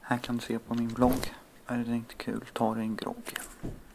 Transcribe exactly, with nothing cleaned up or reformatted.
Här kan du se på min blogg. Är det inte kul, ta dig en grogg.